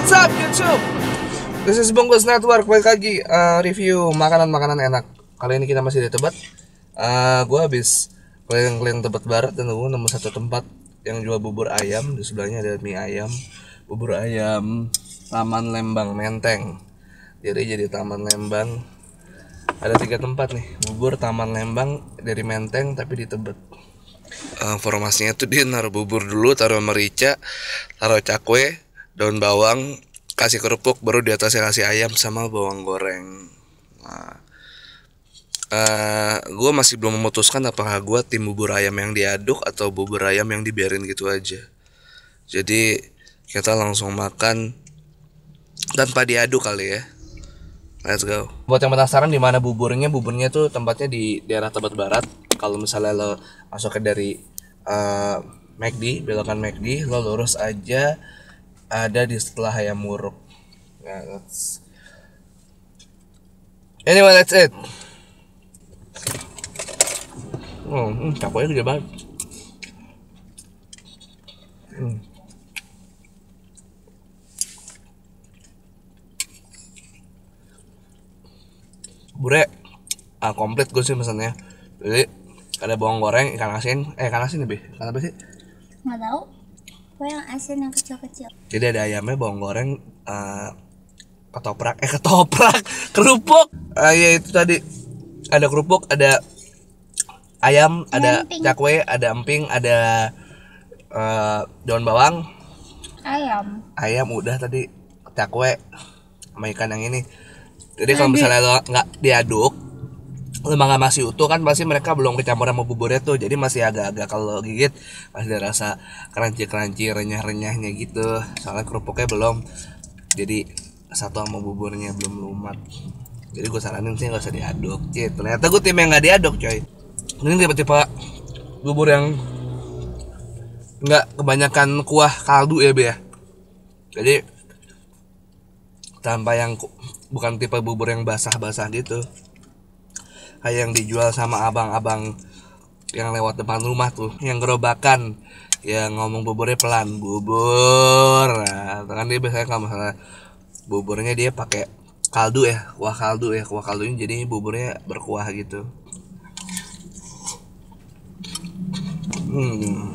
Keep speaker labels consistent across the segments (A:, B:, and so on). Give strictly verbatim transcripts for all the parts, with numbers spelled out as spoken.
A: What's up YouTube? This is Bungkus Network. Balik lagi uh, review makanan-makanan enak. Kali ini kita masih di Tebet. uh, Gue habis keliling-keliling Tebet Barat dan gue nemu satu tempat yang jual bubur ayam. Di sebelahnya ada mie ayam. Bubur ayam Taman Lembang Menteng. Jadi jadi Taman Lembang. Ada tiga tempat nih. Bubur Taman Lembang dari Menteng tapi di Tebet. uh, Formasinya tuh dia naruh bubur dulu, taruh merica, taruh cakwe, daun bawang, kasih kerupuk, baru di atasnya kasih ayam sama bawang goreng. Nah, uh, gue masih belum memutuskan apakah gue tim bubur ayam yang diaduk atau bubur ayam yang dibiarin gitu aja. Jadi kita langsung makan tanpa diaduk kali ya. Let's go. Buat yang penasaran di mana buburnya, buburnya tuh tempatnya di daerah Tebet Barat. Kalau misalnya lo masuknya dari uh, McD, belokan McD, lo lurus aja. Ada di setelah ayam muruk. Nah, that's... Anyway, that's it. Oh, hmm, cakwe gede banget. Hmm. Bure, ah, komplit gue sih pesannya. Jadi ada bawang goreng, ikan asin, eh ikan asin lebih, ikan apa sih?
B: Nggak tahu. Gue yang asin yang kecil-kecil.
A: Jadi ada ayamnya, bawang goreng, uh, ketoprak, eh ketoprak, kerupuk. Uh, ya itu tadi ada kerupuk, ada ayam, ada
B: emping.
A: cakwe, ada emping, ada uh, daun bawang,
B: Ayam.
A: ayam udah tadi, cakwe sama ikan yang ini. Jadi kalau misalnya lo nggak diaduk, lemang nggak masih utuh kan pasti mereka belum kecampur sama buburnya tuh, jadi masih agak-agak kalau gigit masih ada rasa crunchy-crunchy, renyah-renyahnya gitu. Soalnya kerupuknya belum, jadi satu sama buburnya belum lumat. Jadi gue saranin sih nggak usah diaduk. Cih, ternyata gue tim yang nggak diaduk coy. Ini tipe-tipe bubur yang nggak kebanyakan kuah kaldu ya be ya. Jadi tanpa yang bukan tipe bubur yang basah-basah gitu. Kayak yang dijual sama abang-abang yang lewat depan rumah tuh, yang gerobakan, yang ngomong buburnya pelan, bubur. Nah, kan dia biasanya kalau misalnya buburnya dia pakai kaldu ya, kuah kaldu ya, kuah kaldunya jadi buburnya berkuah gitu. Hmm.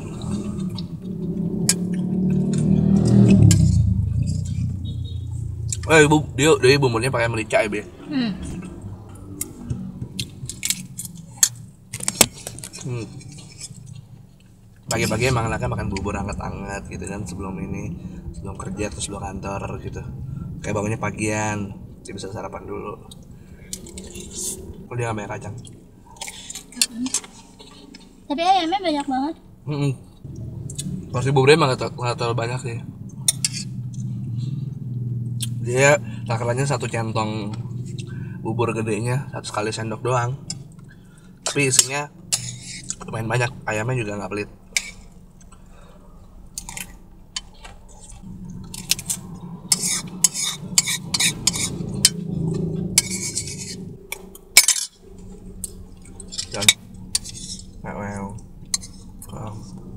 A: Eh, ibu, dia, dia bumbunya pakai merica ya, Be. Hmm. Hmm. Pagi-pagi emang anaknya makan bubur hangat-hangat gitu kan sebelum ini, sebelum kerja atau sebelum kantor gitu. Kayak bangunnya pagian, dia bisa sarapan dulu. Oh, dia nggak banyak kacang.
B: Tapi ayamnya banyak banget.
A: Hmm. Porsi buburnya emang nggak terlalu banyak sih. Dia takarannya satu centong bubur gedenya, satu sekali sendok doang. Tapi isinya lumayan banyak, ayamnya juga nggak pelit. Dan wow. Wow.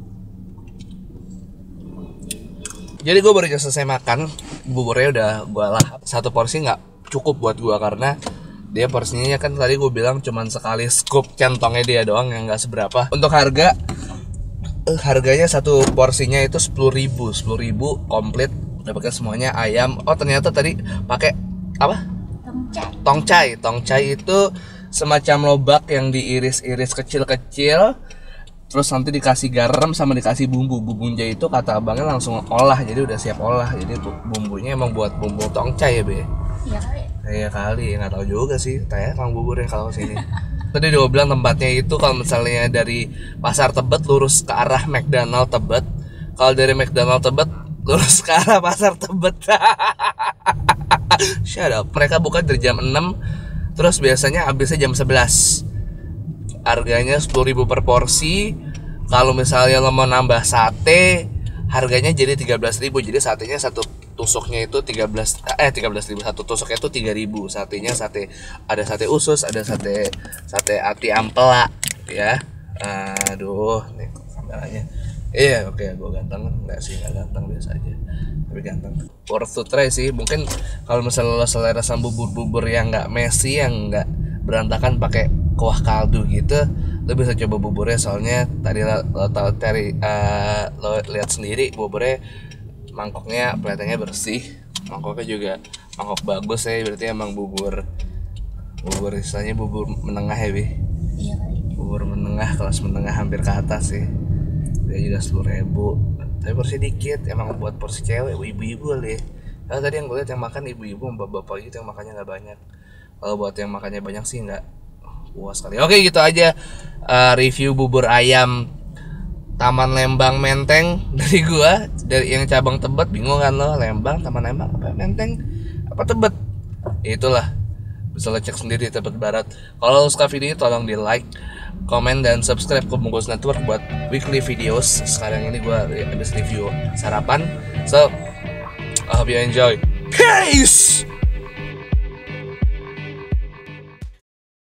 A: Jadi gue baru selesai makan, buburnya udah gue lahap. Satu porsi nggak cukup buat gue karena dia porsinya kan tadi gue bilang cuman sekali scoop centongnya dia doang yang nggak seberapa. Untuk harga, eh, harganya satu porsinya itu sepuluh ribu, sepuluh ribu komplit. Udah pakai semuanya ayam. Oh ternyata tadi pakai apa?
B: Tongcai.
A: Tongcai. Tongcai itu semacam lobak yang diiris-iris kecil-kecil. Terus nanti dikasih garam sama dikasih bumbu. Bumbunya itu kata abangnya langsung olah, jadi udah siap olah. Jadi bumbunya emang buat bumbu tongcai ya be.
B: Iya kali.
A: Iya kali, nggak tahu juga sih. Tanya kang buburnya kalau sini. Tadi dia bilang tempatnya itu kalau misalnya dari Pasar Tebet lurus ke arah McDonald Tebet. Kalau dari McDonald Tebet lurus ke arah Pasar Tebet. Shut up. Mereka buka dari jam enam, terus biasanya habisnya jam sebelas. Harganya sepuluh ribu per porsi. Kalau misalnya lo mau nambah sate, harganya jadi tiga belas ribu. Jadi satenya satu tusuknya itu tiga belas eh tiga belas ribu, satu tusuknya itu tiga ribu. Satenya sate, ada sate usus, ada sate sate ati ampela ya. Aduh, nih kameranya. Iya oke, okay, gue ganteng nggak sih, nggak ganteng, biasa aja tapi ganteng. Worth to try sih. Mungkin kalau misalnya lo selera sama bubur-bubur yang nggak messy, yang nggak berantakan pakai kuah kaldu gitu, lo bisa coba buburnya. Soalnya tadi lo, lo tau dari uh, lo lihat sendiri buburnya, mangkoknya kelihatannya bersih, mangkoknya juga mangkok bagus ya, berarti emang bubur bubur istilahnya bubur menengah ya Bi.
B: Iya kali.
A: Bubur menengah, kelas menengah hampir ke atas sih. Dia juga sepuluh ribu, tapi porsi dikit, emang buat porsi cewek, ibu-ibu kali. Kalau tadi yang gue liat yang makan ibu-ibu, bapak-bapak gitu yang makannya nggak banyak. Kalau buat yang makannya banyak sih nggak puas kali. Oke gitu aja uh, review bubur ayam Taman Lembang Menteng dari gua, dari yang cabang Tebet. Bingung kan lo, Lembang, Taman Lembang apa Menteng apa Tebet? Itulah, bisa lo cek sendiri di Tebet Barat. Kalau lo suka video tolong di like, komen, dan subscribe ke Bungkus Network buat weekly videos. Sekarang ini gua habis review sarapan. So I hope you enjoy. Peace.